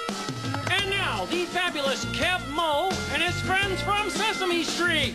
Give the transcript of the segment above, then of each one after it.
And now, the fabulous Kev Mo and his friends from Sesame Street.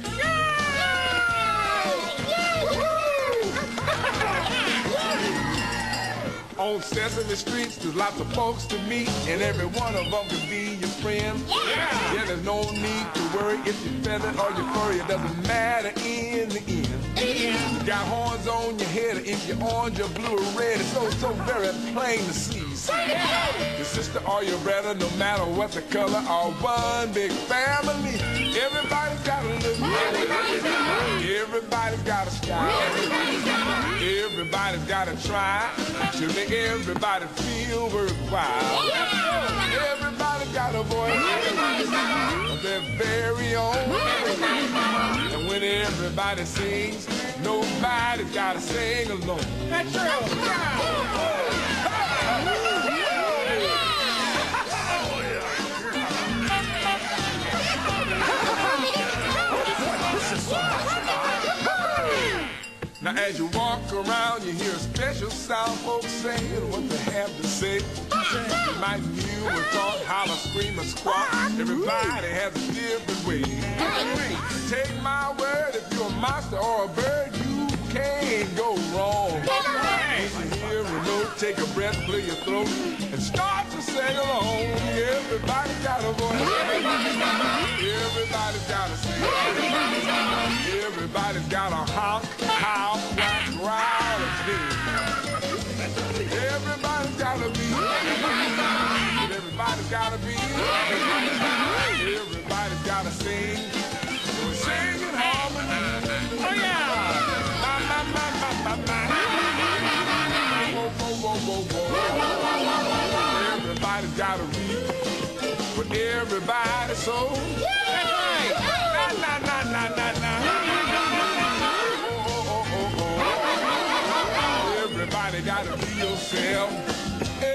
On Sesame Streets, there's lots of folks to meet, and every one of them can be your friend. Yeah, there's no need to worry if you're feathered or you're furry. It doesn't matter in the end. You got horns on your head, if you're orange or blue or red, it's so very plain to see. Your sister or your brother, no matter what the color, are one big family. Everybody's got a little. Everybody's got a style. Everybody's got to try to make everybody feel worthwhile. Everybody's got a voice of their very own. And when everybody sings, nobody's got to sing alone. That's true. Now as you walk around, you hear a special sound, folks saying what they have to say. You might mew or talk, holler, scream, or squawk. Everybody has a different way. Take my word, if you're a monster or a bird, you can't go wrong. When you hear a note, take a breath, clear your throat, and start to sing along. Everybody's got a voice. Everybody's got a sing. Everybody's got a honk, howl, whack, growl, and dig. Everybody's got a beat. Everybody's got a beat. Everybody's got to sing. Sing in harmony. Oh yeah. Whoa, whoa, whoa, whoa, whoa. Everybody's got to read for everybody, so that's right. Na na na na na. Everybody got to be yourself.